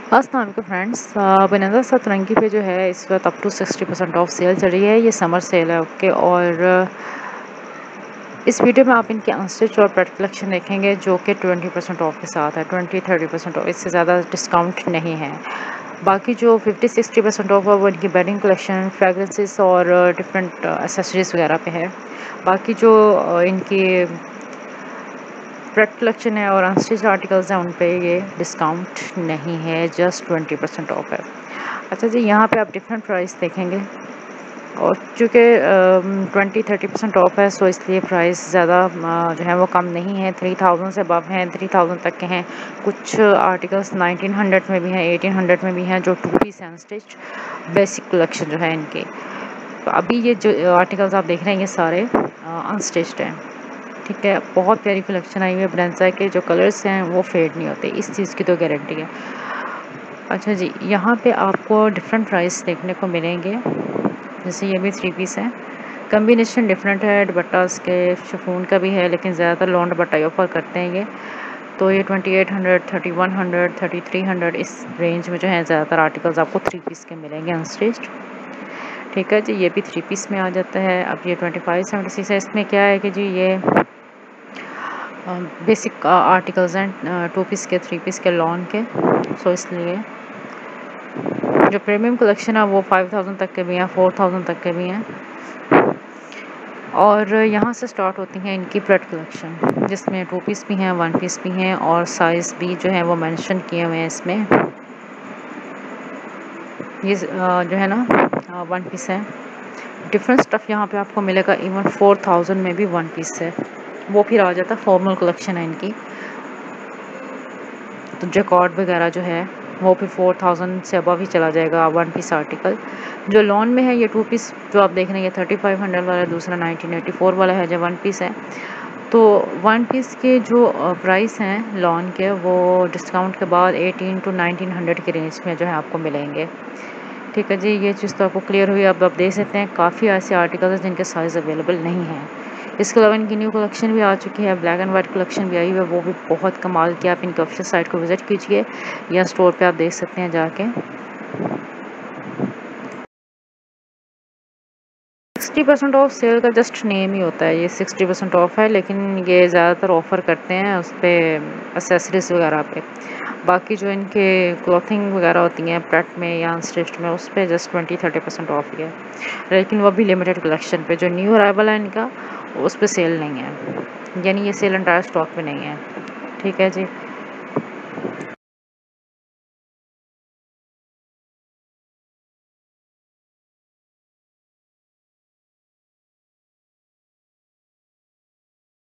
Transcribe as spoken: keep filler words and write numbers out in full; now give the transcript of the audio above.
अस्सलाम वालेकुम फ्रेंड्स, बनंदा सतरंगी पे जो है इस वक्त up to sixty percent off sale चल रही है। ये समर सेल है, ओके। और अ, इस वीडियो में आप इनके अनस्टिच और प्रेड कलेक्शन देखेंगे जो कि ट्वेंटी परसेंट ऑफ के साथ है। ट्वेंटी थर्टी परसेंट ऑफ, इससे ज़्यादा डिस्काउंट नहीं है। बाकी जो फिफ्टी सिक्सटी परसेंट ऑफ है वो इनकी बेडिंग कलेक्शन, फ्रेगरेंसेस और डिफरेंट एसेसरीज वगैरह पे है। बाकी जो अ, इनकी प्रेड कलेक्शन है और अनस्टिच आर्टिकल्स हैं उन पे ये डिस्काउंट नहीं है, जस्ट ट्वेंटी परसेंट ऑफ है। अच्छा जी, यहाँ पे आप डिफरेंट प्राइस देखेंगे और चूँकि ट्वेंटी थर्टी परसेंट ऑफ है, सो इसलिए प्राइस ज़्यादा जो है वो कम नहीं है। थ्री थाउजेंड से अबव हैं, थ्री थाउजेंड तक के हैं। कुछ आर्टिकल्स नाइनटीन हंड्रेड में भी हैं, एटीन हंड्रेड में भी हैं, जो two piece unstitch basic collection जो है इनकी। तो अभी ये जो आर्टिकल्स आप देख रहे हैं ये सारे अनस्टिच्ड हैं, ठीक है। बहुत प्यारी कलेक्शन आई हुई है ब्रेंजा के, जो कलर्स हैं वो फेड नहीं होते, इस चीज़ की तो गारंटी है। अच्छा जी, यहाँ पे आपको डिफरेंट प्राइस देखने को मिलेंगे। जैसे ये भी थ्री पीस है, कम्बिनेशन डिफरेंट है। दुपट्टा इसके शिफॉन का भी है, लेकिन ज़्यादातर लॉन दुपट्टा ऑफर करते हैं ये। तो ये twenty eight hundred, thirty one hundred, thirty three hundred इस रेंज में जो है ज़्यादातर आर्टिकल्स आपको थ्री पीस के मिलेंगे अनस्टिच्ड, ठीक है जी। ये भी थ्री पीस में आ जाता है। अब ये ट्वेंटी फाइव सेवेंटी सिक्स है। इसमें क्या है कि जी ये बेसिक आर्टिकल्स हैं, टू पीस के, थ्री पीस के, लॉन के। सो इसलिए जो प्रीमियम कलेक्शन है वो फाइव थाउजेंड तक के भी हैं, फोर थाउजेंड तक के भी हैं। और यहाँ से स्टार्ट होती हैं इनकी प्रेड कलेक्शन, जिसमें टू पीस भी हैं, वन पीस भी हैं, और साइज़ भी जो है वो मेंशन किए हुए हैं इसमें। ये जो है ना वन पीस है। डिफरेंट स्टफ़ यहाँ पे आपको मिलेगा। इवन फोर थाउजेंड में भी वन पीस है, वो फिर आ जाता है फॉर्मल कलेक्शन है इनकी। तो जैकॉर्ड वगैरह जो है वो फिर फोर थाउजेंड से अबव ही चला जाएगा वन पीस आर्टिकल। जो लॉन में है ये टू पीस जो आप देख रहे हैं ये थर्टी फाइव हंड्रेड वाला है, दूसरा नाइनटीन एटी फोर वाला है जो वन पीस है। तो वन पीस के जो प्राइस हैं लॉन के, वो डिस्काउंट के बाद एटीन टू नाइनटीन हंड्रेड के रेंज में जो है आपको मिलेंगे, ठीक है जी। ये चीज़ तो आपको क्लियर हुई। अब आप देख सकते हैं काफ़ी ऐसे आर्टिकल्स हैं जिनके साइज़ अवेलेबल नहीं हैं। इसके अलावा इनकी न्यू कलेक्शन भी आ चुकी है, ब्लैक एंड वाइट कलेक्शन भी आई हुई है, वो भी बहुत कमाल की। आप इनकी ऑफिशियल साइट को विज़िट कीजिए या स्टोर पे आप देख सकते हैं जाके। सिक्सटी परसेंट ऑफ सेल का जस्ट नेम ही होता है, ये सिक्सटी परसेंट ऑफ है, लेकिन ये ज़्यादातर ऑफ़र करते हैं उस पर एसेसरीज वगैरह पे। बाकी जो इनके क्लॉथिंग वगैरह होती हैं प्रेट में या अनस्टिच्ड में, उस पर just twenty thirty percent off ही है, लेकिन वो भी लिमिटेड कलेक्शन पे। जो न्यू अराइवल है इनका उस पर सेल नहीं है, यानी ये सेल एंटायर स्टॉक में नहीं है, ठीक है जी।